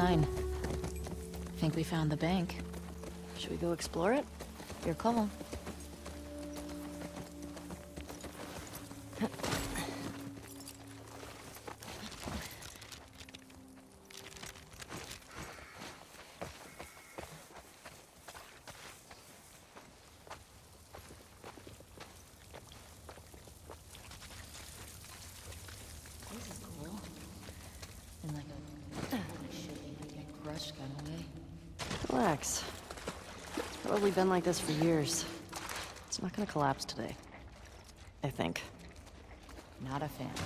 fine. I think we found the bank. Should we go explore it? Your call. Relax. It's probably been like this for years. It's not gonna collapse today. I think. Not a fan.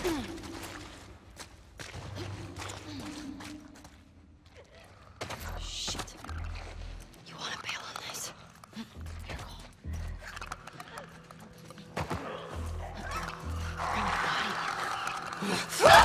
Shit. You wanna bail on this? Careful. Bring your body.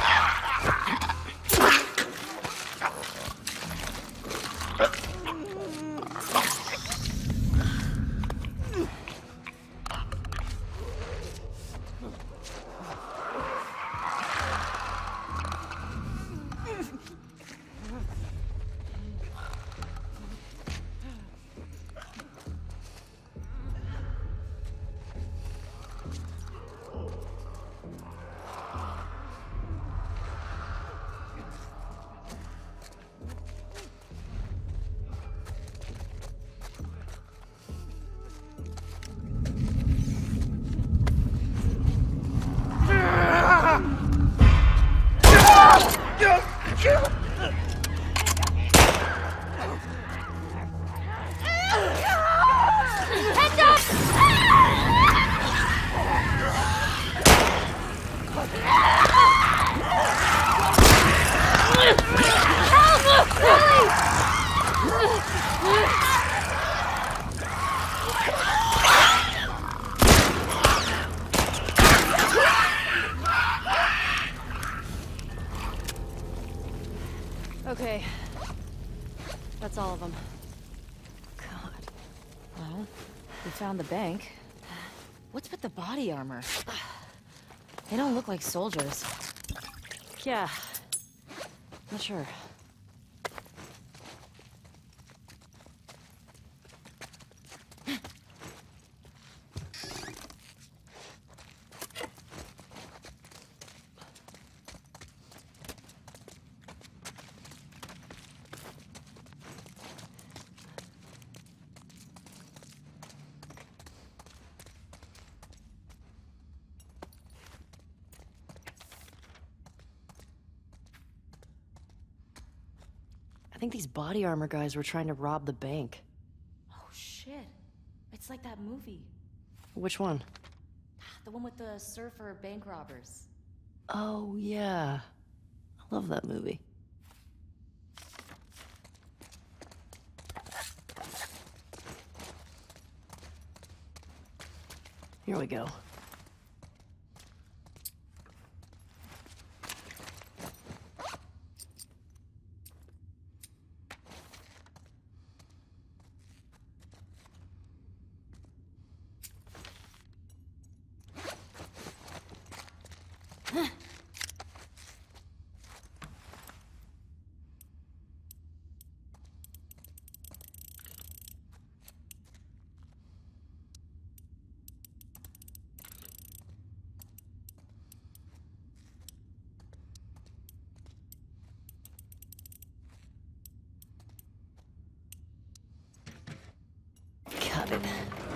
Okay. That's all of them. God. Well, we found the bank. What's with the body armor? They don't look like soldiers. Yeah. Not sure. I think these body armor guys were trying to rob the bank. Oh shit. It's like that movie. Which one? The one with the surfer bank robbers. Oh, yeah. I love that movie. Here we go. Got it.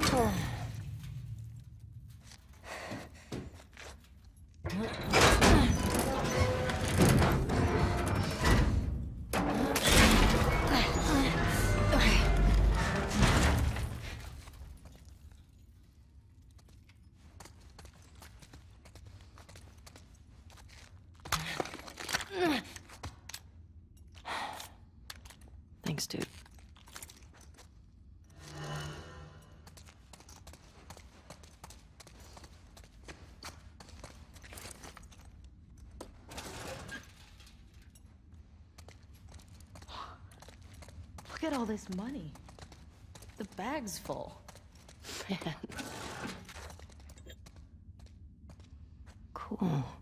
Thanks, dude. Look at all this money. The bag's full. Man. Cool.